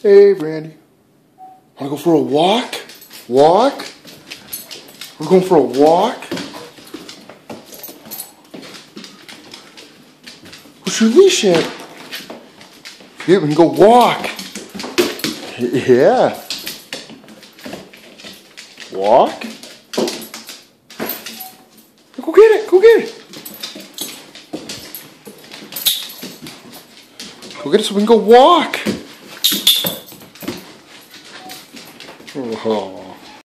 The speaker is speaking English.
Hey, Brandy. Wanna go for a walk? Walk? We're going for a walk? Where's your leash at? Yeah, we can go walk. Yeah. Walk? Go get it, go get it. Go get it so we can go walk. Oh.